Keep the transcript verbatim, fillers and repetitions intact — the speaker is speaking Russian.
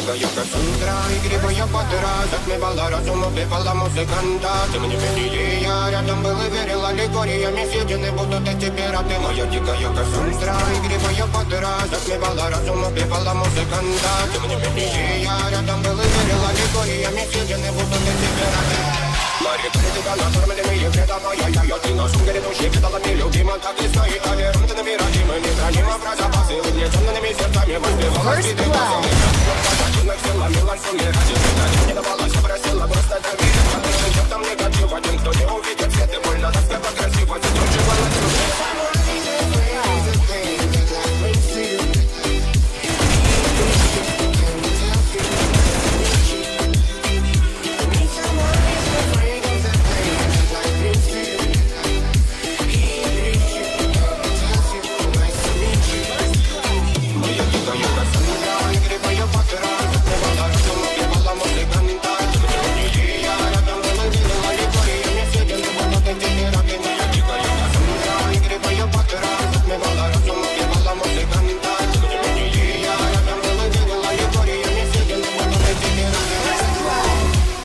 дикая Кассандра. Игривая подра затмевала разум, убивала музыканта. Тем не менее я рядом был и верил аллегориями съедены будут эти пираты. Моя дикая Кассандра. Игривая подра затмевала разум, убивала музыканта. Тем не менее я рядом был и верил аллегориями съедены будут эти пираты. Мария, ты тебя накормленными и предавая я. Ты на сумке души кидалами любима, так и стоит. А вером ты невыразимым, не храним в запасы. Угнетенными сердцами воспевала.